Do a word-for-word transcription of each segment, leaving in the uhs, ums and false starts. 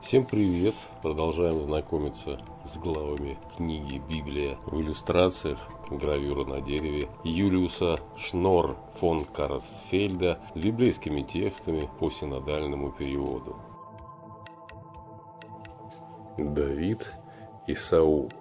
Всем привет! Продолжаем знакомиться с главами книги «Библия» в иллюстрациях, гравюра на дереве Юлиуса Шнор фон Карсфельда с библейскими текстами по синодальному переводу. Давид и Саул.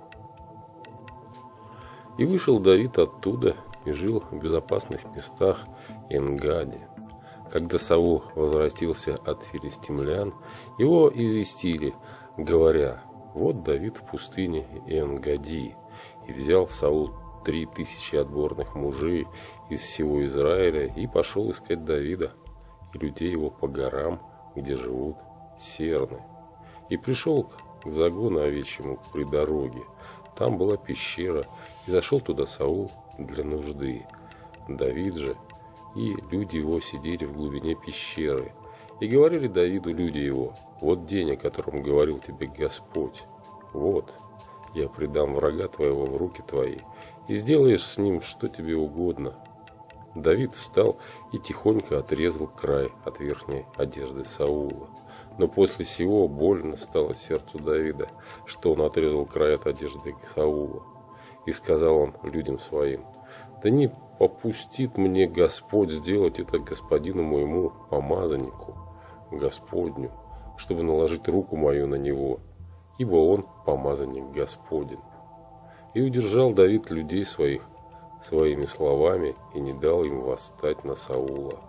И вышел Давид оттуда и жил в безопасных местах Ен-Гади. Когда Саул возвратился от филистимлян, его известили, говоря: вот Давид в пустыне Ен-Гади. И взял Саул три тысячи отборных мужей из всего Израиля и пошел искать Давида и людей его по горам, где живут серны. И пришел к загону овечьему при дороге. Там была пещера, и зашел туда Саул для нужды. Давид же и люди его сидели в глубине пещеры. И говорили Давиду люди его: вот день, о котором говорил тебе Господь. Вот, я предам врага твоего в руки твои, и сделаешь с ним что тебе угодно. Давид встал и тихонько отрезал край от верхней одежды Саула. Но после сего больно стало сердцу Давида, что он отрезал край от одежды Саула. И сказал он людям своим: да не попустит мне Господь сделать это господину моему помазаннику, Господню, чтобы наложить руку мою на него, ибо он помазанник Господень. И удержал Давид людей своих своими словами и не дал им восстать на Саула.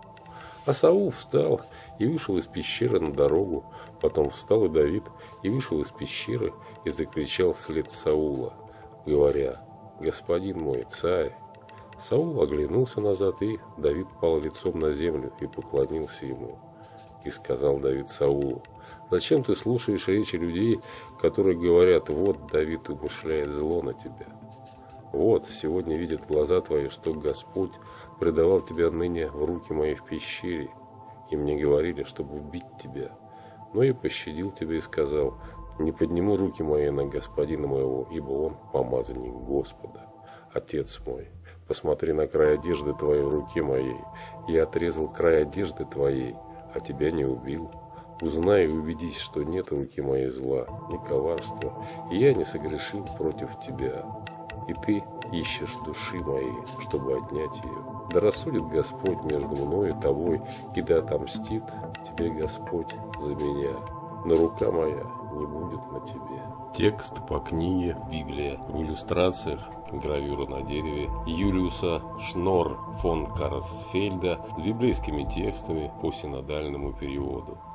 А Саул встал и вышел из пещеры на дорогу. Потом встал и Давид и вышел из пещеры и закричал вслед Саула, говоря: господин мой, царь. Саул оглянулся назад, и Давид пал лицом на землю и поклонился ему. И сказал Давид Саулу: зачем ты слушаешь речи людей, которые говорят: вот Давид умышляет зло на тебя? Вот, сегодня видят глаза твои, что Господь предавал тебя ныне в руки мои в пещере, и мне говорили, чтобы убить тебя. Но я пощадил тебя и сказал: не подниму руки мои на господина моего, ибо он помазанник Господа. Отец мой, посмотри на край одежды твоей в руке моей. Я отрезал край одежды твоей, а тебя не убил. Узнай и убедись, что нет в руке моей зла, ни коварства, и я не согрешил против тебя. И ты ищешь души моей, чтобы отнять ее. Да рассудит Господь между мною и тобой, и да отомстит тебе Господь за меня. Но рука моя не будет на тебе. Текст по книге «Библия» в иллюстрациях, гравюра на дереве Юлиуса Шнор фон Карсфельда с библейскими текстами по синодальному переводу.